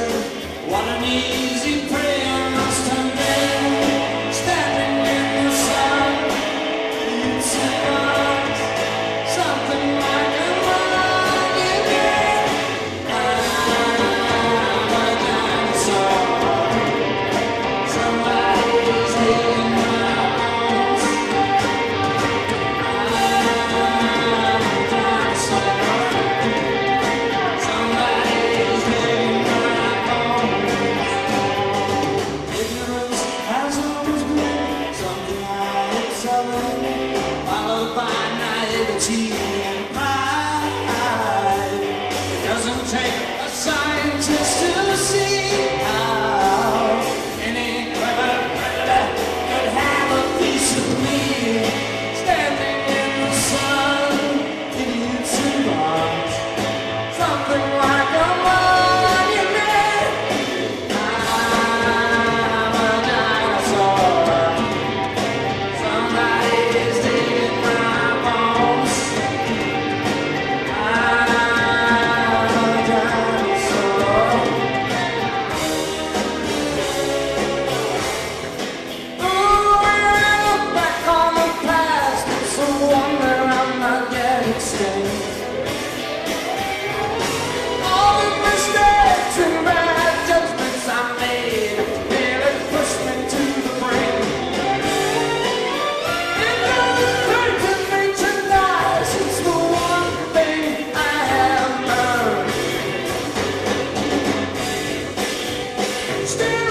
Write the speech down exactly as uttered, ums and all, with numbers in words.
What an easy prey I must have been, standing in the sun. You'd surprise something like a monument. I'm a dinosaur. Somebody's eating my bones. I'm a dinosaur. Somebody's eating my bones. Ignorance has always been something I excel in, followed by naivety and pride. It doesn't take a scientist to see how any clever predator could have a piece of me. Standing in the sun, idiots and bombs, something like a monument. I'm a dinosaur. Somebody's digging my bones. I'm a dinosaur. Ooh, when I look back on the past, it's a wonder I'm not yet extinct. All the mistakes and bad judgments I made really pushed me to the brink. It doesn't hurt to mention lies, it's the one thing I have learned. Still